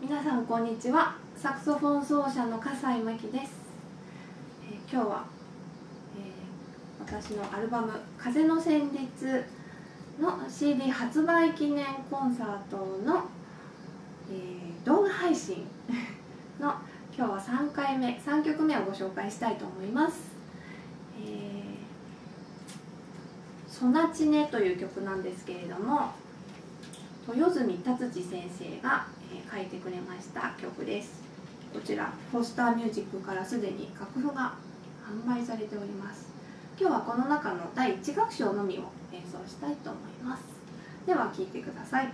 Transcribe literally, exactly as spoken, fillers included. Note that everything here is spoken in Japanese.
皆さんこんにちは。サクソフォン奏者の笠井真希です。えー、今日は、えー、私のアルバム「風の旋律」の シーディー 発売記念コンサートの、えー、動画配信の今日はさんかいめさんきょくめをご紹介したいと思います。えー、ソナチネという曲なんですけれども、豊住達治先生が書いてくれました曲です。こちらフォスターミュージックからすでに楽譜が販売されております。今日はこの中のだいいち楽章のみを演奏したいと思います。では聴いてください。